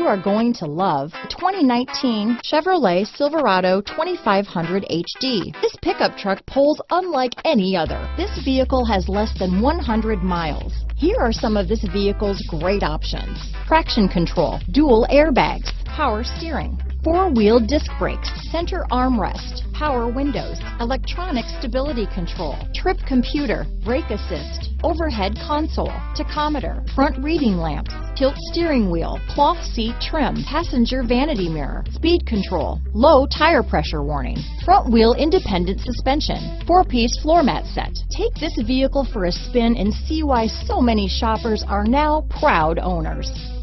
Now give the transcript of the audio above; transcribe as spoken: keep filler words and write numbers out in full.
you are going to love the twenty nineteen Chevrolet Silverado twenty-five hundred H D. This pickup truck pulls unlike any other. This vehicle has less than one hundred miles. Here are some of this vehicle's great options: traction control, dual airbags, power steering, four-wheel disc brakes, center armrest, power windows, electronic stability control, trip computer, brake assist, overhead console, tachometer, front reading lamps, tilt steering wheel, cloth seat trim, passenger vanity mirror, speed control, low tire pressure warning, front wheel independent suspension, four-piece floor mat set. Take this vehicle for a spin and see why so many shoppers are now proud owners.